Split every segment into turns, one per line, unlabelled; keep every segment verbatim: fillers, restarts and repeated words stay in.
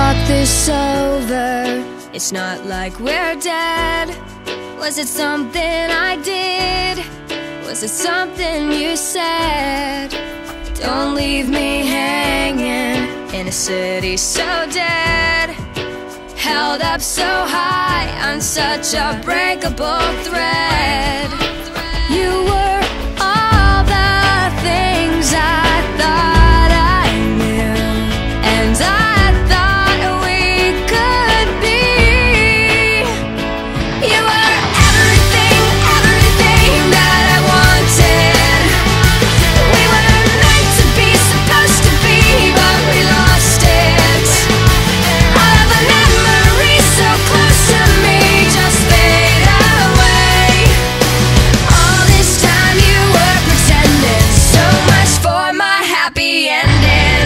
talk this over. It's not like we're dead. Was it something I did? Was it something you said? Don't leave me hanging in a city so dead, held up so high on such a breakable thread. You were all the things I thought I knew, and I thought we could be. You were everything, everything that I wanted. We were meant to be, supposed to be, but we lost it. All of the memories so close to me just fade away. All this time you were pretending, so much for my happy ending.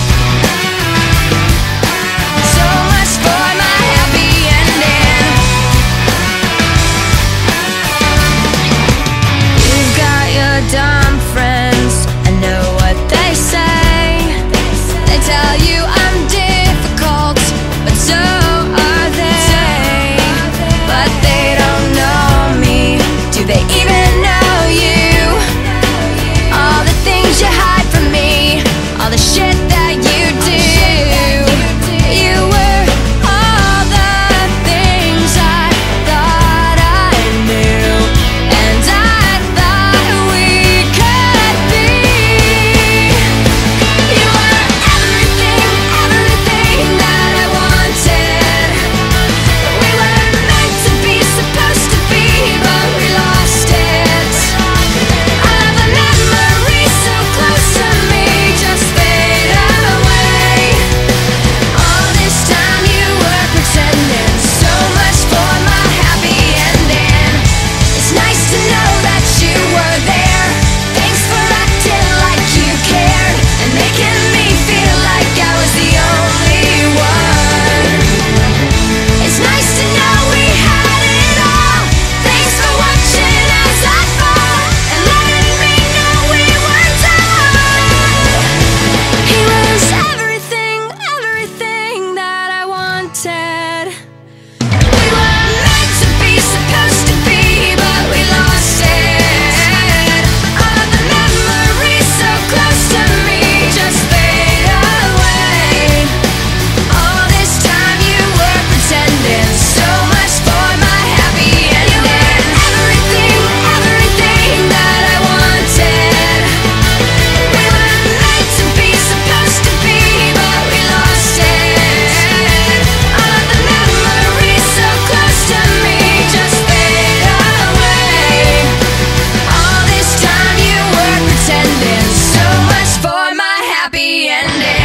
So much for my happy ending. You've got your dumb friends, I know what they say. They tell you I'm difficult, but so are they. But they don't know me, do they even know you? All the things you hide from me, all the shit that you do. You were all the things I thought I knew, and I thought we could be. You were everything, everything that I wanted. We were meant to be, supposed to be, but we lost it. All of the memories so close to me just fade away. All this time you were pretending, so much for my happy ending. It's nice to know that you were there. Thanks for acting like you cared, and making me feel like I was the only one. It's nice to know we had it all. Thanks for watching as I fall, and letting me know we were done. He was everything, everything that I wanted. We were meant to be, supposed to be, but we lost it. All of the memories so close to me just fade away. All this time you were pretending, so much for my happy ending. Everything, everything that I wanted. We were meant to be, supposed to be, but we lost it. All of the memories so close to me just fade away. All this time you were pretending, so much for my happy ending.